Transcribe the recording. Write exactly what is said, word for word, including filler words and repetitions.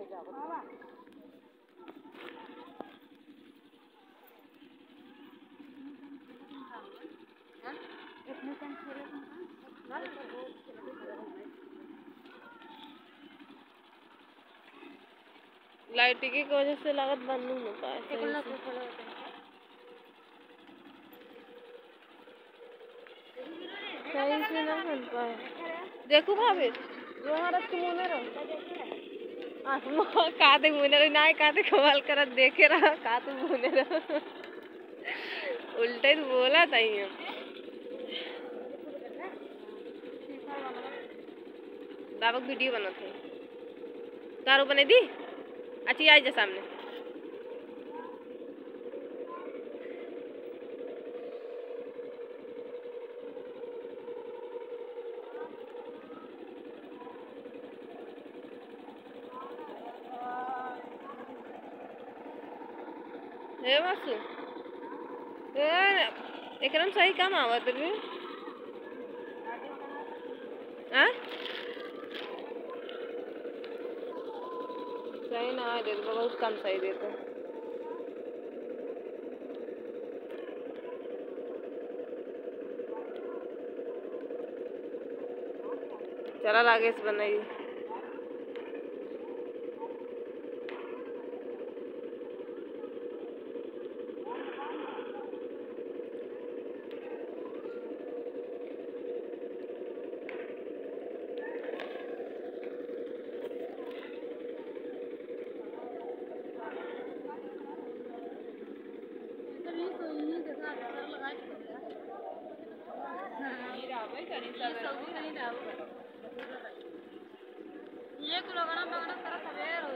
Light की वजह से लागत बंद नहीं होता है सही से ना बन पाए। देखो भाभी यहाँ रख मुने रहो काते मुने रहो ना काते कमाल कर देखे रहा काते मुने रहो उल्टे तो बोला था ही बाबा वीडियो बनाते कारो बने दी अच्छी आई जा सामने ए मासू ए एकदम सही काम आवत रे हां सही ना दे तो बहुत कम सही देते चला लागे से बनाई ये तो लगाना लगाना सारा सवेर